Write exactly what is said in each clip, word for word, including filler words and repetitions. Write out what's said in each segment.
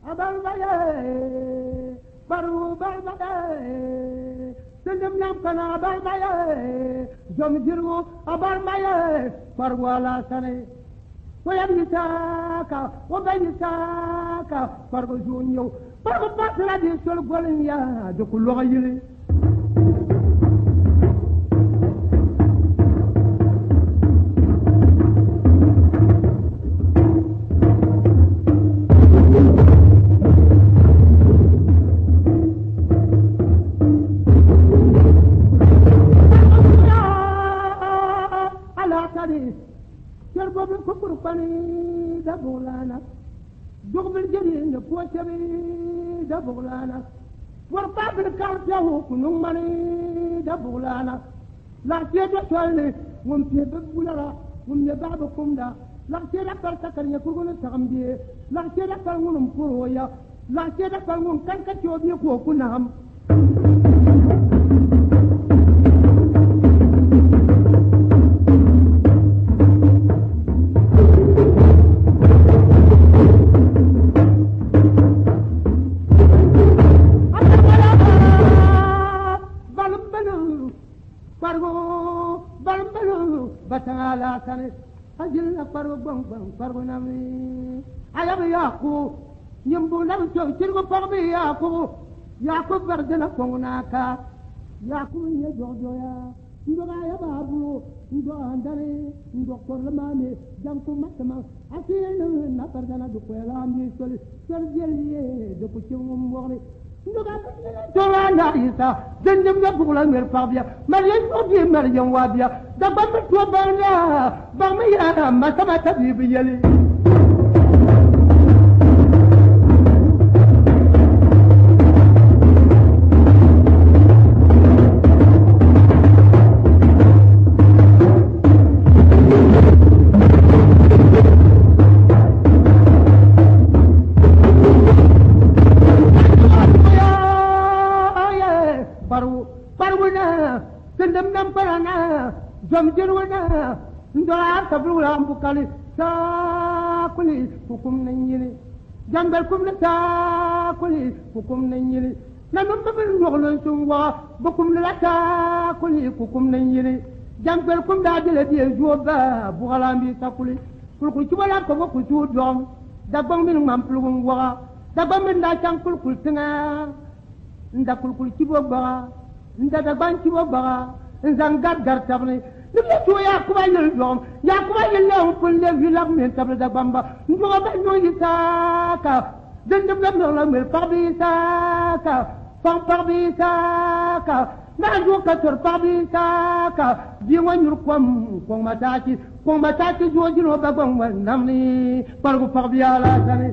abalbaye baru balbaye sendem nam kana abalbaye jom jirgo abalbaye baru alasani wayam Isaaka wabay Isaaka baru junyo baru patla di Soligolimya de Kulogiyili Dagbon Dogbil jeri ne pochabi Dagbon war babir kaljahu kunung mani Dagbon la tiede tolne wum te bebulala wum ne babu kumda la tiede kal takanya kurgunu tagambi la tiede kal ngunum kuroya la tiede kal ngun kanka tobi ko kunam Alasani ajil na paru bang bang paru nami ayab yaku nyembu na cho chirgo parbi yaku yaku berdena kongunaka yaku nye jojo ya ndo ya babu ndo andare ndo korlamane janku matama asina na perdana du kwela mi soli serjeliye de kuchum wori Nanton-Naa Isaaka denjem na bugula mer pabia mariam obi mariam wabia Dagbon to bana bama ya masama tabibi yeli jom jirwana ndola Savulugu-Naa Bukali sakuli hukum nanyini jambal kum na sakuli hukum nanyini nanum babal ngolon sungwa bukum la sakuli hukum nanyini jambal kum da dile bi joba bugalambi sakuli kulku cibala ko ko su dom Dagbon min mam plugum wa Dagbon min da cang kulkul tinga nda kulkul cibo ba nda Dagbon cibo ba nzangat gar tabni nibya to ya kuba yel dom ya kuba yel la pun le vilag men tabla Dagbon ba ndo ba no Isaaka dendem lam no la mel parbi Isaaka pam parbi Isaaka na jo ka tor parbi Isaaka di wanyur kwam ko matati ko matati joji no Dagbon wan namni pargu parbi Alasani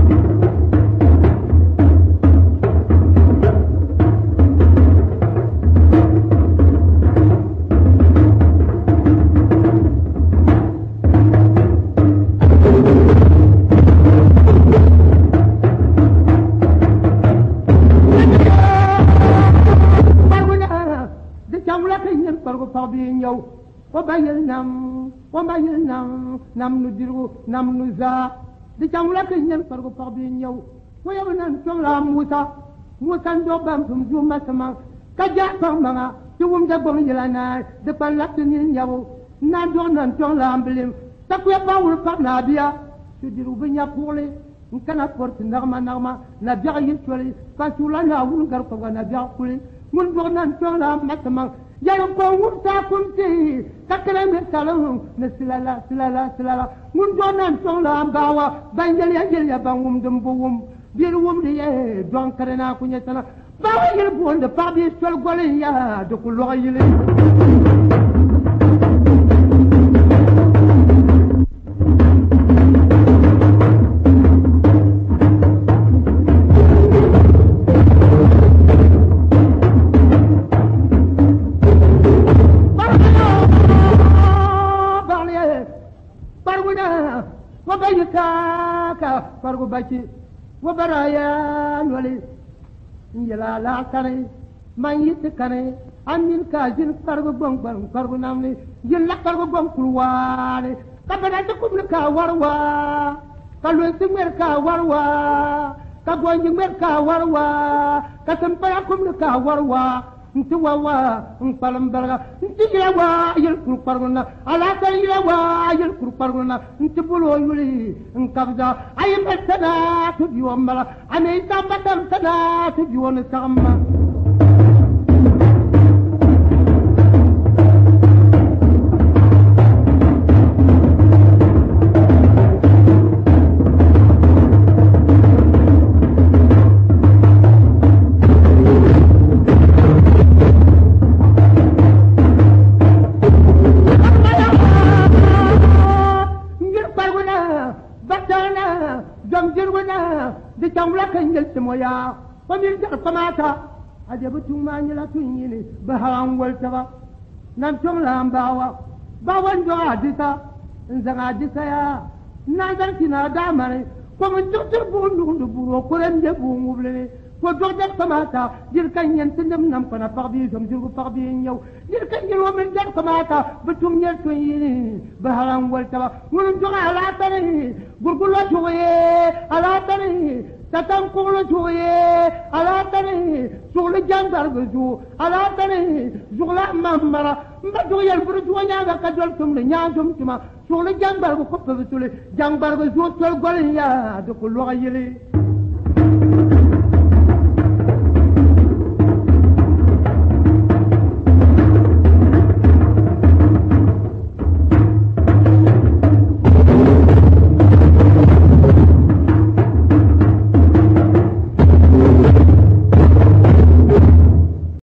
ñëw o bayil nam o bayil nam nam nu dirgu nam nu za di jam la ke ñen pargo par bi ñëw ko yow nan tong la Musa Musa ndo bam tum juma sama ka ja pam nga ci wum da bom yila na de pal la ni ñaw na do nan tong la amblim ta ku ya bawul par na biya ci diru bi ña pole kana porte narma narma na biya yi tole pa ci la na wul gar ko na biya kuli mun do nan tong la matama yalam ko wurta kunti takere me salon ne silala silala silala mun do nan tong la bawa banjel ya jel ya bangum dum buum bir wum de don karena ku nyetana bawa yel bonde pa bi Soligolimya de Kulogiyili pargo baki wo baraya wali yela la kare mayit kare amin ka jin pargo bong bong pargo namni jin la pargo bong kulware kabana de kum ka warwa kalwe simer ka warwa ka gonji mer ka warwa ka tampara kum ka warwa nti wawa mpalam barga nti yawa yel kur pargona ala ta yawa yel kur pargona nti bulo yuli nkabda ay metada tu biwamala ane tambatam tada tu biwona samma di jamla kan yel moya pamir jar pamata aje butung manyela tunyini bahalang waltaba nan tomla ambawa bawan do adita nzanga adita ya nandan kina damare ko mun tuktur bundu ndu buro ko len de bu nguble ko dogda pamata jir kan yen tindam nam pana parbi jom jir parbi ñew jir kan jir wo men jar pamata butung ñel tunyini bahalang waltaba mun do ala tane gurgulo joye ala tane tatan kolo joye ala tane sugli jangar beju ala tane zugla mamara mba joyel buru jonya ga ka jol tum le nyangum tuma sugli jangar ko ko betule jangar beju tol gol ya de ko lo yele